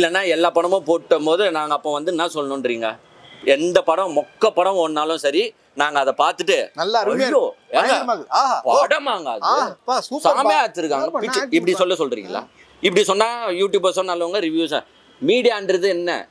இல்லைன்னா எல்லா படமும் போட்டும் போது நாங்கள் அப்போ வந்து என்ன சொல்லணுன்றீங்க? எந்த படம் மொக்க படம் ஓடினாலும் சரி நாங்க அதை பார்த்துட்டு நல்லா படமாங்க சாமையா வச்சிருக்காங்க இப்படி சொல்றீங்களா? இப்படி சொன்னா யூடியூபர்ஸ் நல்லவங்க ரிவ்யூஸ். மீடியான்றது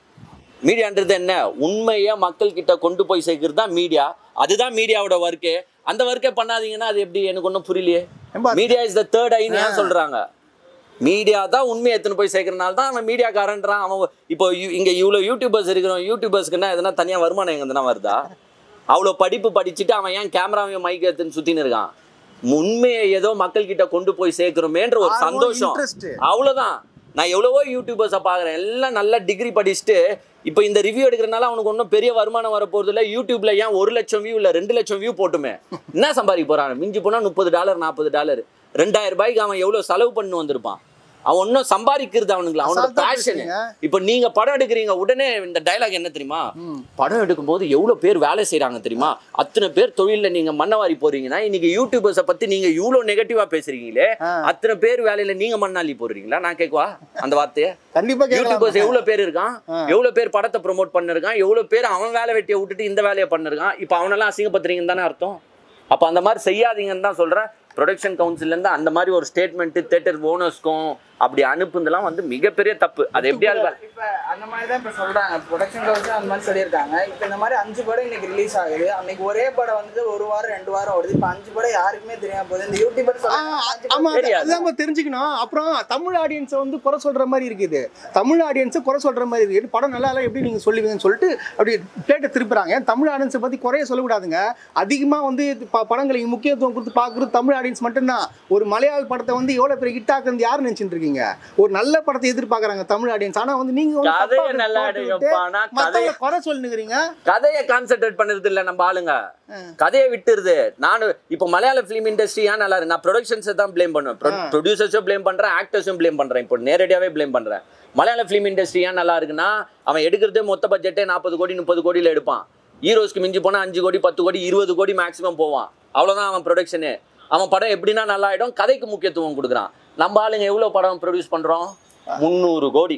என்ன? உண்மையா மக்கள் கிட்ட கொண்டு போய் சேர்க்கிறது தான் மீடியா. அதுதான் மீடியாவோட ஒர்க்கு. அந்த ஒர்க்கே பண்ணாதீங்கன்னா அது எப்படி? எனக்கு ஒன்றும் புரியலையே. மீடியா இஸ் த தேர்ட் ஐன்னு ஏன் சொல்றாங்க? மீடியா தான் உண்மையை எடுத்துன்னு போய் சேர்க்கறனால தான் அவன் மீடியாக்காரன்றான். அவன் இப்போ இங்கே இவ்வளோ யூடியூபர்ஸ் இருக்கிறோம். யூடியூபர்ஸ்க்குன்னா எதுனா தனியாக வருமானம் எங்கன்னா வருதா? அவ்வளோ படிப்பு படிச்சுட்டு அவன் ஏன் கேமராவையும் மைக் எடுத்துன்னு சுற்றின்னு இருக்கான்? உண்மையை ஏதோ மக்கள்கிட்ட கொண்டு போய் சேர்க்கிறோமேன்ற ஒரு சந்தோஷம், அவ்வளோதான். நான் எவ்வளவோ யூடியூபர்ஸை பார்க்குறேன், எல்லாம் நல்லா டிகிரி படிச்சுட்டு இப்போ இந்த ரிவ்யூ எடுக்கிறனால அவனுக்கு ஒன்றும் பெரிய வருமானம் வர போகிறது இல்லை. யூடியூப்ல ஏன் 1 லட்சம் வியூ இல்லை 2 லட்சம் வியூ போட்டுமே என்ன சம்பாதிக்க போகிறான்? மிஞ்சி போனால் $30 $40 2000 ரூபாய்க்கு அவன் எவ்வளோ செலவு பண்ணி வந்திருப்பான். அவன் ஒன்றும் சம்பாதிக்கிறது அவனுங்களா? அவனோட பேஷன். இப்போ நீங்க படம் எடுக்கிறீங்க, உடனே இந்த டைலாக் என்ன தெரியுமா? படம் எடுக்கும் போது எவ்வளவு பேர் வேலை செய்யறாங்க தெரியுமா? அத்தனை பேர் தொழில நீங்க மண்ணவாரி போறீங்கன்னா இன்னைக்கு யூடியூபர்ஸை பத்தி நீங்க இவ்வளவு நெகட்டிவா பேசுறீங்களே, அத்தனை பேர் வேலையில நீங்க மண்ணாளி போடுறீங்களா? நான் கேட்குவா அந்த வார்த்தையை? கண்டிப்பா யூடியூபர்ஸ் எவ்வளவு பேர் இருக்கான், எவ்வளவு பேர் படத்தை ப்ரொமோட் பண்ணிருக்கான், எவ்வளவு பேர் அவன் வேலை வெட்டியை விட்டுட்டு இந்த வேலையை பண்ணிருக்கான். இப்ப அவனெல்லாம் அசிங்கப்படுத்துறீங்கன்னு தானே அர்த்தம். அப்ப அந்த மாதிரி செய்யாதீங்கன்னு தான் சொல்றேன். ப்ரொடக்ஷன் கவுன்சில் இருந்து அந்த மாதிரி ஒரு ஸ்டேட்மெண்ட் தியேட்டர் ஓனர்ஸ்க்கும் அப்படி அனுப்புனதெல்லாம் வந்து மிகப்பெரிய தப்பு. அது எப்படியா இப்ப அந்த மாதிரி தான் இப்ப சொல்றாங்க. ப்ரொடக்ஷன் கவுன்சில் அந்த மாதிரி சொல்லியிருக்காங்க. இப்ப இந்த மாதிரி 5 படம் இன்னைக்கு ரிலீஸ் ஆகுது. அன்னைக்கு ஒரே படம் வந்து 1 வாரம் 2 வாரம் ஓடுது. இப்ப 5 படம் யாருக்குமே தெரியாம போகுது. இந்த யூடியூபர் அதான் தெரிஞ்சுக்கணும். அப்புறம் தமிழ் ஆடியன்ஸை வந்து குறை சொல்ற மாதிரி இருக்குது. தமிழ் ஆடியன்ஸை குறை சொல்ற மாதிரி இருக்குது. படம் நல்லா இல்லை எப்படி நீங்க சொல்லுவீங்கன்னு சொல்லிட்டு அப்படி பிளேட்டை திருப்புறாங்க. தமிழ் ஆடியன்ஸை பத்தி குறைய சொல்லக்கூடாதுங்க. அதிகமா வந்து படங்களுக்கு முக்கியத்துவம் கொடுத்து பாக்குறது தமிழ் ஆடியன்ஸ் மட்டும்தான். ஒரு மலையாள படத்தை வந்து எவ்வளவு பெரிய ஹிட் ஆக்குறது யாரு நினைச்சிட்டு இருக்கீங்க? ஒரு நல்ல படத்தை எதிர்பார்க்கறாங்க தமிழ் ஆடியன்ஸ். ஆனா வந்து நீங்க கதையை நல்லா எடுங்கப்பானா கதையை குறை சொல்லுங்கறீங்க. கதையை கான்சென்ட்ரேட் பண்றது இல்ல நம்ம ஆளுங்க. கதையை விட்டுருது. நான் இப்போ மலையாள ஃபிலிம் இண்டஸ்ட்ரி ஏன் நல்லா இருக்கு? நான் ப்ரொடக்ஷன்ஸை தான் ப்ளேம் பண்ணுவேன், ப்ரொடியூசர்ஸும் ப்ளேம் பண்றேன், ஆக்டர்ஸும் ப்ளேம் பண்றேன். இப்போ நேரடியாவே ப்ளேம் பண்றேன். மலையாள ஃபிலிம் இண்டஸ்ட்ரி ஏன் நல்லா இருக்குன்னா அவன் எடுக்கிறதே மொத்த பட்ஜெட்டே 40 கோடி 30 கோடியில் எடுப்பான். ஹீரோஸ்க்கு மிஞ்சி போனா 5 கோடி 10 கோடி 20 கோடி மேக்ஸிமம் போவான். அவ்வளவுதான் அவன் ப்ரொடக்ஷனு. அவன் படம் எப்படின்னா நல்லா ஆயிடும். கதைக்கு முக்கியத்துவம் கொடுக்குறான். நம்ம ஆளுங்க எவ்வளவு படம் ப்ரொடியூஸ் பண்றோம்? 300 கோடி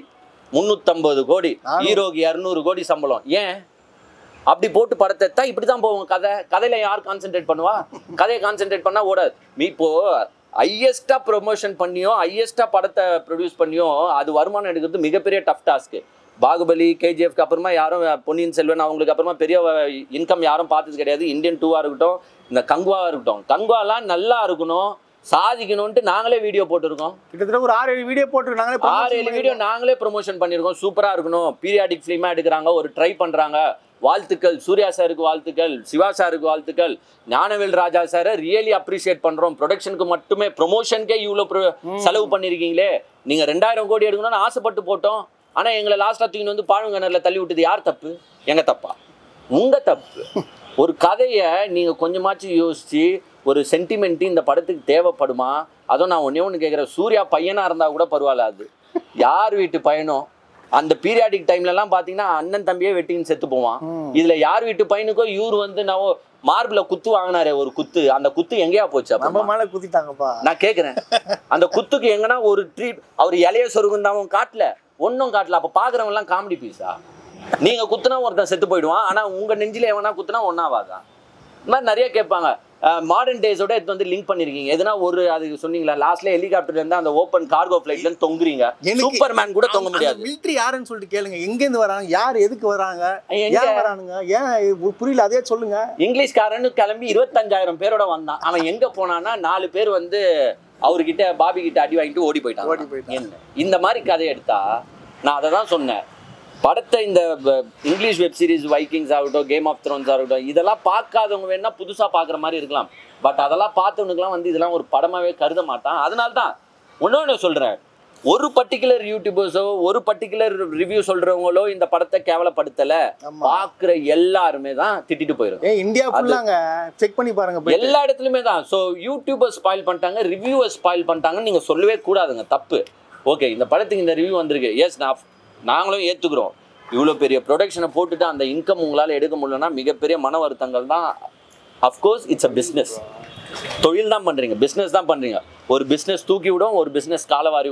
350 கோடி, ஹீரோக்கு 200 கோடி சம்பளம். ஏன் அப்படி போட்டு படத்தை தான் இப்படிதான் போவோம். கதையில யார் கான்சென்ட்ரேட் பண்ணுவா? கதையை கான்சென்ட்ரேட் பண்ணா ஓடாது. இப்போ ஹையஸ்டா ப்ரொமோஷன் பண்ணியோ ஹையஸ்டா படத்தை ப்ரொடியூஸ் பண்ணியோ அது வருமானம் எடுக்கிறது மிகப்பெரிய டஃப் டாஸ்க்கு. பாகுபலி கேஜிஎஃப்க்கு அப்புறமா யாரும் பொன்னியின் செல்வன் அவங்களுக்கு அப்புறமா பெரிய இன்கம் யாரும் பார்த்தது கிடையாது. இந்தியன் 2 இருக்கட்டும், இந்த கங்குவாவா இருக்கட்டும், கங்குவாலாம் நல்லா இருக்கணும் சாதிக்கணும்ட்டு நாங்களே வீடியோ போட்டுருக்கோம். கிட்டத்தட்ட ஒரு 6-7 வீடியோ போட்டுருக்காங்க. 6-7 வீடியோ நாங்களே ப்ரொமோஷன் பண்ணியிருக்கோம். சூப்பரா இருக்கணும், பீரியாடிக் ஃபிலிமா எடுக்கிறாங்க, ஒரு ட்ரை பண்றாங்க. வாழ்த்துக்கள் சூர்யா சாருக்கு, வாழ்த்துக்கள் சிவா சாருக்கு, வாழ்த்துக்கள் ஞானவேல் ராஜா சாரை ரியலி அப்ரிஷியேட் பண்றோம். ப்ரொடக்ஷனுக்கு மட்டுமே ப்ரொமோஷனுக்கே இவ்வளோ செலவு பண்ணிருக்கீங்களே. நீங்க 2000 கோடி எடுக்கணும்னு ஆசைப்பட்டு போட்டோம். ஆனா எங்களை லாஸ்டா தூக்கின்னு வந்து பாழுங்கனர்ல தள்ளி விட்டது யார் தப்பு? எங்க தப்பா? உங்க தப்பு. ஒரு கதையை நீங்க கொஞ்சமாச்சும் யோசிச்சு ஒரு சென்டிமெண்ட் இந்த படத்துக்கு தேவைப்படுமா? அதுவும் நான் ஒண்ணு கேட்குறேன். சூர்யா பையனா இருந்தா கூட பரவாயில்ல. அது யார் வீட்டு பையனும் அந்த பீரியாடிக் டைம்ல எல்லாம் பாத்தீங்கன்னா அண்ணன் தம்பியே வெட்டின்னு செத்து போவான். இதுல யார் வீட்டு பையனுக்கோ இவரு வந்து நான் மார்பிள குத்து வாங்கினாரே ஒரு குத்து, அந்த குத்து எங்கேயா போச்சு? நம்ம மேல குத்திட்டாங்கப்பா. நான் கேக்குறேன் அந்த குத்துக்கு எங்கன்னா ஒரு ட்ரீட் அவர் இலைய சொருகுந்தாவும் காட்டல, ஒன்னும் காட்டல. அப்ப பாக்குறவங்க எல்லாம் காமெடி பீஸா? நீங்க குத்துனா ஒருத்தன் செத்து போயிடுவான், ஆனா உங்க நெஞ்சில எவனா குத்துனா ஒன்னாவாதா? இந்த மாதிரி நிறைய கேட்பாங்க. மாடர்ன் டேஸோட இது வந்து லிங்க் பண்ணிருக்கீங்க. எதுனா ஒரு அது சொன்னீங்களா லாஸ்ட்ல ஹெலிகாப்டர்ல இருந்து அந்த ஓப்பன் கார்கோ ஃபிளைட்ல இருந்து தொங்குறீங்க. சூப்பர்மேன் கூட தொங்க முடியாது. மிலிட்டரி யாருன்னு சொல்லிட்டு கேளுங்க. எங்க இருந்து வராங்க, யார் எதுக்கு வராங்க, ஏன் வரானுங்க, ஏன் புரியல, அதே சொல்லுங்க. இங்கிலீஷ்காரன்னு கிளம்பி 25,000 பேரோட வந்தான். அவன் எங்க போனான்னா 4 பேர் வந்து அவர்கிட்ட பாபி கிட்ட அடி வாங்கிட்டு ஓடி போயிட்டான். இந்த மாதிரி கதை எடுத்தா நான் அதை தான் சொன்னேன். படத்தை இந்த இங்கிலீஷ் வெப் சீரிஸ் வைக்கிங்ஸ் ஆகட்டும், கேம் ஆஃப் த்ரோன்ஸ் ஆகட்டும், இதெல்லாம் பார்க்காதவங்க வேணா புதுசாக பார்க்குற மாதிரி இருக்கலாம். பட் அதெல்லாம் பார்த்தவனுக்குலாம் வந்து இதெல்லாம் ஒரு படமாகவே கருத மாட்டான். அதனால தான் ஒன்று சொல்கிறேன், ஒரு பர்டிகுலர் யூடியூபர்ஸோ ஒரு பர்டிகுலர் ரிவ்யூ சொல்கிறவங்களோ இந்த படத்தை கேவலப்படுத்தலை. பார்க்குற எல்லாருமே தான் திட்டிட்டு போயிடும். இந்தியா ஃபுல்லாங்க செக் பண்ணி பாருங்க, எல்லா இடத்துலையுமே தான். ஸோ யூடியூபர்ஸ் ஸ்பாயில் பண்ணிட்டாங்க, ரிவ்யூவர்ஸ் ஸ்பாயில் பண்ணிட்டாங்கன்னு நீங்கள் சொல்லவே கூடாதுங்க, தப்பு. ஓகே, இந்த படத்துக்கு இந்த ரிவ்யூ வந்திருக்கு, எஸ் நாங்களும் ஏற்றுக்கிறோம். இவ்வளோ பெரிய ப்ரொடக்ஷனை போட்டுட்டு அந்த இன்கம் உங்களால் எடுக்க முடியலன்னா மிகப்பெரிய மன வருத்தங்கள் தான். Of course it's a business. தொழில் தான் பண்ணுறீங்க, பிஸ்னஸ் தான் பண்ணுறீங்க. ஒரு பிஸ்னஸ் தூக்கி விடும், ஒரு பிஸ்னஸ் காலவாரி விடும்.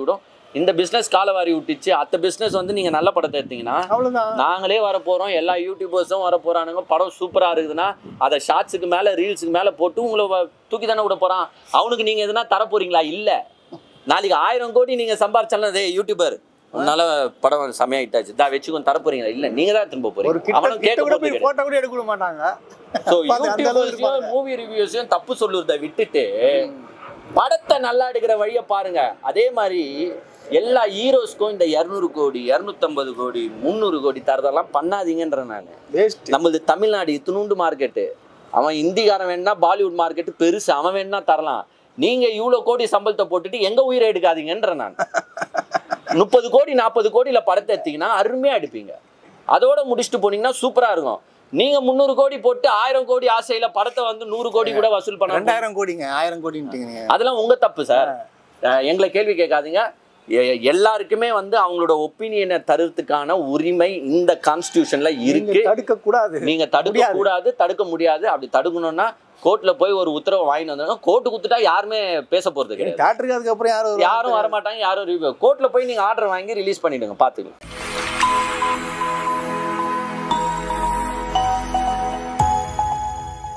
இந்த பிசினஸ் காலவாரி விட்டுச்சு. அந்த பிசினஸ் வந்து நீங்க நல்ல படத்தை எடுத்தீங்கன்னா அவ்வளவுதான். நாங்களே வர போறோம், எல்லா யூடியூபர்ஸும் வர போறானுங்க, படம் சூப்பரா இருக்குதுன்னா அதை ஷார்ட்ஸுக்கு மேல ரீல்ஸுக்கு மேல போட்டு உங்களை தூக்கி தானே விட போறான். அவனுக்கு நீங்க எதுனா தர போறீங்களா? இல்ல. நாளைக்கு 1000 கோடி நீங்க சம்பாரிச்சாலும் அதே யூடியூபர் உன்னால படம் செமையாயிட்டாச்சு தான் வச்சுக்கோ தர போறீங்களா? இல்ல, நீங்க தான் திரும்ப போறீங்க. அவனும் கேட்க போறது போட்டோ கூட எடுக்க மாட்டாங்க. சோ யூடியூபர்ஸையும் மூவி ரிவ்யூஸையும் தப்பு சொல்லுறத விட்டுட்டு படத்தை நல்லா எடுக்கிற வழியை பாருங்க. அதே மாதிரி எல்லா ஹீரோஸ்க்கும் இந்த 200 கோடி 250 கோடி 300 கோடி தரதெல்லாம் பண்ணாதீங்கன்ற நான். நம்மளது தமிழ்நாடு இத்தினூண்டு மார்க்கெட்டு. அவன் இந்திக்காரன் வேணா பாலிவுட் மார்க்கெட்டு பெருசு, அவன் வேணா தரலாம். நீங்க இவ்வளவு கோடி சம்பளத்தை போட்டுட்டு எங்க உயிரை எடுக்காதீங்கன்ற நான். 30 கோடி 40 கோடியில படத்தை எடுத்தீங்கன்னா அருமையா எடுப்பீங்க. அதோட முடிச்சுட்டு போனீங்கன்னா சூப்பரா இருக்கும். நீங்க 300 கோடி போட்டு 1000 கோடி ஆசையில படத்தை வந்து 100 கோடி கூட வசூல் பண்ண 2000 கோடிங்க 1000 கோடின்ட்டீங்க. அதெல்லாம் உங்க தப்பு சார். எங்களை கேள்வி கேட்காதீங்க. எல்லாருக்குமே வந்து அவங்களோட ஒப்பீனியனை தருவதுக்கான உரிமை இந்த கான்ஸ்டிடியூஷன்ல இருக்கு. தடுக்க கூடாது. நீங்க தடுக்க கூடாது, தடுக்க முடியாது. அப்படி தடுக்கணும்னா கோர்ட்ல போய் ஒரு உத்தரவு வாங்கிட்டு வந்தாங்க. கோர்ட்டு குத்துட்டா யாருமே பேச போறது கிடையாது. தியேட்டருக்கு அதுக்கப்புறம் யாரும் வரமாட்டாங்க. யாரும் கோர்ட்ல போய் நீங்க ஆர்டர் வாங்கி ரிலீஸ் பண்ணிடுங்க, பாத்துக்கலாம்.